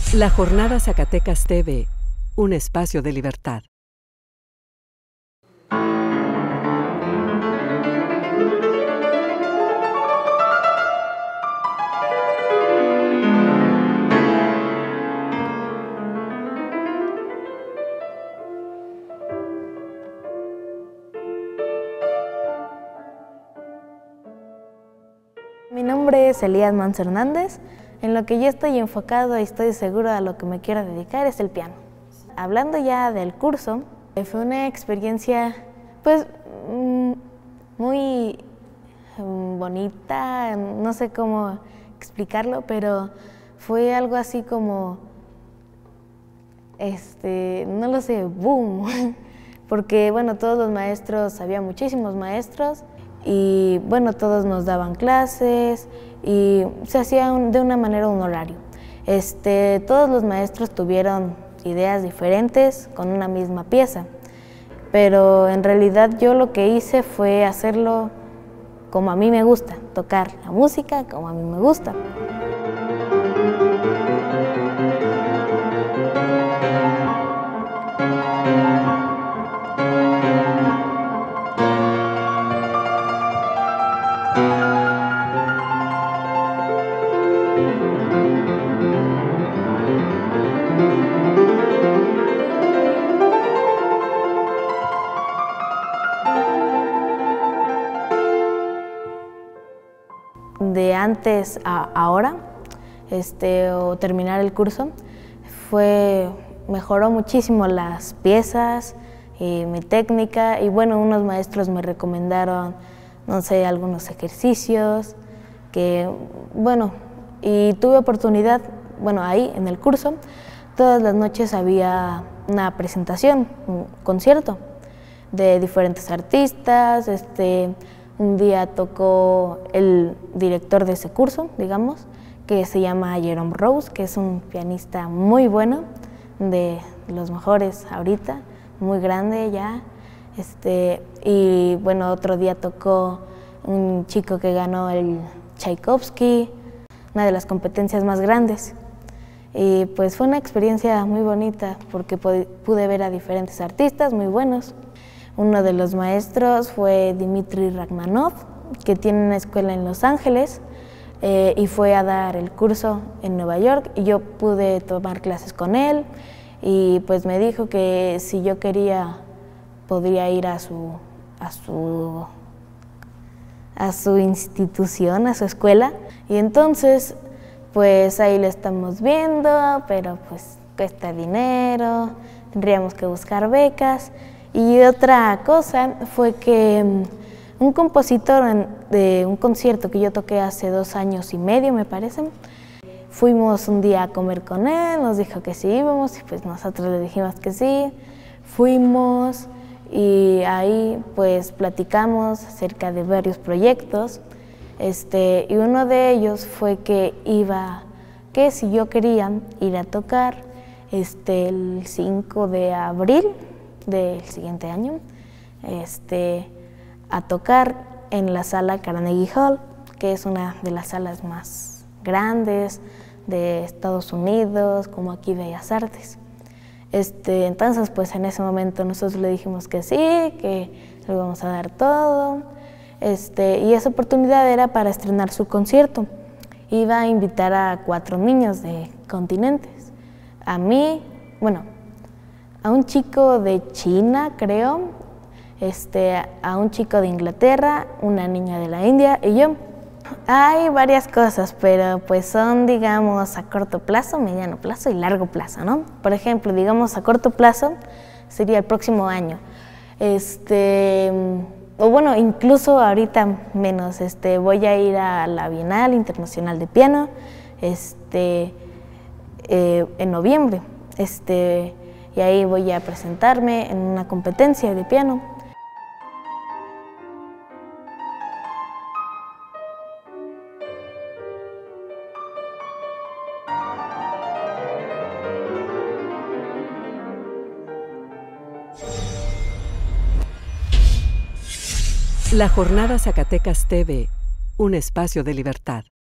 La Jornada Zacatecas TV, un espacio de libertad. Mi nombre es Elías Mans Hernández. En lo que yo estoy enfocado y estoy seguro a lo que me quiero dedicar es el piano. Hablando ya del curso, fue una experiencia pues muy bonita, no sé cómo explicarlo, pero fue algo así como, no lo sé, boom, porque bueno, todos los maestros, había muchísimos maestros, y bueno, todos nos daban clases y se hacía de una manera un horario. Todos los maestros tuvieron ideas diferentes con una misma pieza, pero en realidad yo lo que hice fue hacerlo como a mí me gusta, tocar la música como a mí me gusta. De antes a ahora, o terminar el curso, mejoró muchísimo las piezas, mi técnica, y bueno, unos maestros me recomendaron, no sé, algunos ejercicios, y tuve oportunidad, bueno, ahí en el curso, todas las noches había una presentación, un concierto de diferentes artistas. Un día tocó el director de ese curso, digamos, que se llama Jerome Rose, que es un pianista muy bueno, de los mejores ahorita, muy grande ya. Y bueno, otro día tocó un chico que ganó el Tchaikovsky, una de las competencias más grandes. Y pues fue una experiencia muy bonita porque pude ver a diferentes artistas muy buenos. Uno de los maestros fue Dmitri Rachmaninoff, que tiene una escuela en Los Ángeles, y fue a dar el curso en Nueva York, y yo pude tomar clases con él, y pues me dijo que si yo quería podría ir a su institución, a su escuela, y entonces pues ahí lo estamos viendo, pero pues cuesta dinero, tendríamos que buscar becas. Y otra cosa fue que un compositor de un concierto que yo toqué hace 2 años y medio, me parece, fuimos un día a comer con él, nos dijo que sí íbamos, y pues nosotros le dijimos que sí, fuimos, y ahí pues platicamos acerca de varios proyectos, y uno de ellos fue que si yo quería ir a tocar el 5 de abril del siguiente año, a tocar en la sala Carnegie Hall, que es una de las salas más grandes de Estados Unidos, como aquí Bellas Artes. Entonces, pues en ese momento nosotros le dijimos que sí, que le íbamos a dar todo, y esa oportunidad era para estrenar su concierto. Iba a invitar a 4 niños de continentes, a mí, bueno, a un chico de China, creo, a un chico de Inglaterra, una niña de la India y yo. Hay varias cosas, pero pues son, digamos, a corto plazo, mediano plazo y largo plazo, ¿no? Por ejemplo, digamos, a corto plazo sería el próximo año. O bueno, incluso ahorita menos, voy a ir a la Bienal Internacional de Piano, en noviembre, y ahí voy a presentarme en una competencia de piano. La Jornada Zacatecas TV, un espacio de libertad.